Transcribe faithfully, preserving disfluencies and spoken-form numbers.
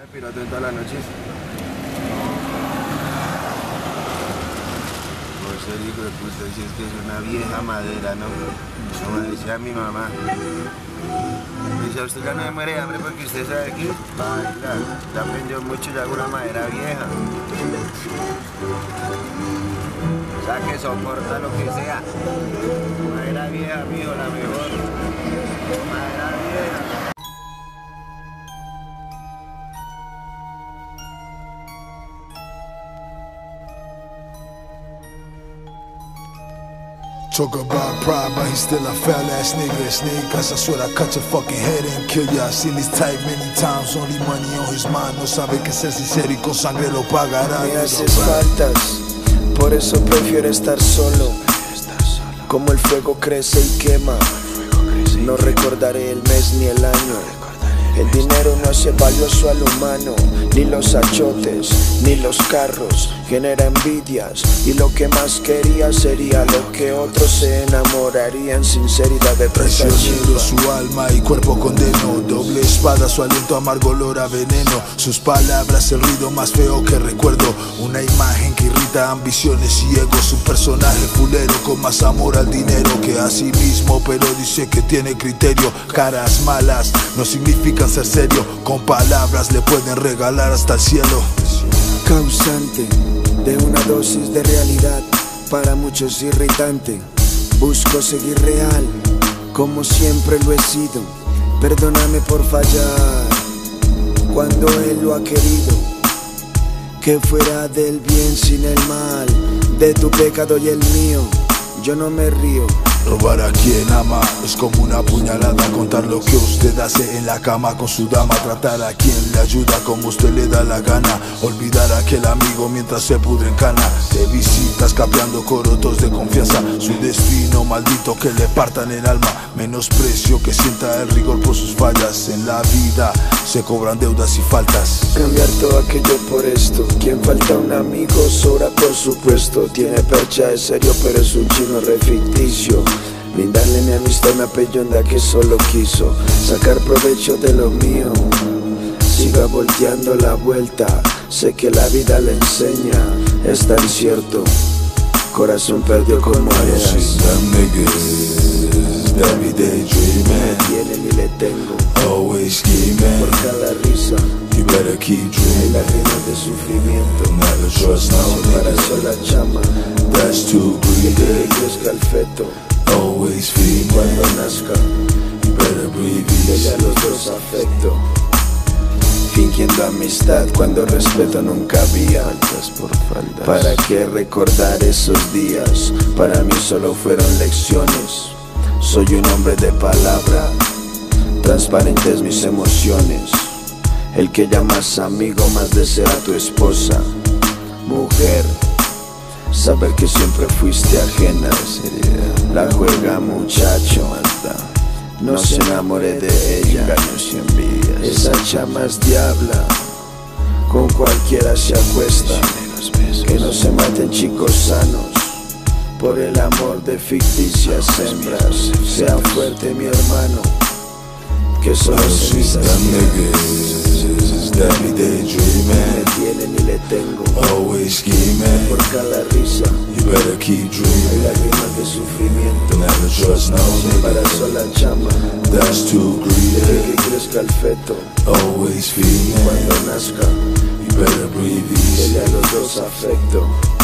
Me piroto en todas las noches. Por ser hijo de puta, si es que es una vieja madera, ¿no? Como decía mi mamá. Me dice, usted ya no me muere de hambre porque usted sabe que baila. Ya aprendió mucho, ya hago una madera vieja. O sea que soporta lo que sea. Madera vieja, mijo, la mejor. Madera vieja. Talk about pride, but he's still a foul ass nigga. Snake, cause I swear I cut your fucking head and kill ya. I seen this type many times, only money on his mind. No sabe que ser sincero y con sangre lo pagará. Me haces faltas, por eso prefiero estar solo. Como el fuego crece y quema, no recordaré el mes ni el año. El dinero no hace valioso al humano, ni los achotes, ni los carros. Genera envidias y lo que más quería sería lo que otros se enamorarían. Sinceridad de traicionero su alma y cuerpo condeno. Doble espada, su aliento amargo olor a veneno. Sus palabras el ruido más feo que recuerdo. Una imagen que irrita ambiciones y egos. Un personaje fulero con más amor al dinero que a sí mismo, pero dice que tiene criterio. Caras malas no significan ser serio. Con palabras le pueden regalar hasta el cielo. Causante de una dosis de realidad, para muchos irritante. Busco seguir real, como siempre lo he sido. Perdóname por fallar, cuando él lo ha querido. Que fuera del bien sin el mal, de tu pecado y el mío, yo no me río. Robar a quien ama es como una puñalada. Contar lo que usted hace en la cama con su dama. Tratar a quien le ayuda como usted le da la gana. Olvidar a aquel amigo mientras se pudre en cana. De visitas capeando corotos de confianza. Su destino maldito que le partan el alma. Menosprecio que sienta el rigor por sus fallas. En la vida se cobran deudas y faltas. Cambiar todo aquello por esto. Quien falta un amigo sobra por supuesto. Tiene percha de serio pero es un chino re ficticio. Brindarle mi amistad una peyonda que solo quiso sacar provecho de lo mío. Siga volteando la vuelta, sé que la vida le enseña. Es tan cierto, corazón perdió con monedas. Every day dreaming, tiene ni le tengo. Always scheming, por cada risa. You better keep dreaming. Lágrimas de sufrimiento. Never trust no para sola chama. That's too greedy. Que crezca el feto. Always feed cuando nazca. You better breathe easy. Dele a los dos afecto. Fingiendo amistad cuando respeto nunca había. Faltas por faltas. ¿Para qué recordar esos días? Para mí solo fueron lecciones. Soy un hombre de palabra, transparentes mis emociones. El que llamas amigo más desea a tu esposa. Mujer, saber que siempre fuiste ajena. La juega muchacho, no se enamore de ella. Engaños y envidias. Esa chama es diabla, con cualquiera se acuesta. Que no se maten chicos sanos por el amor de ficticias hembras. Sea fuerte mi hermano, que solo cenizas every day dreaming. Me tiene ni le tengo. Always scheming. Por cada risa. You better keep dreaming. Lágrimas de sufrimiento. Never trust no para sola chama. That's too greedy. Que crezca el feto. Always feeding. Cuando nazca. You better breathe easy. Dele a los dos afecto.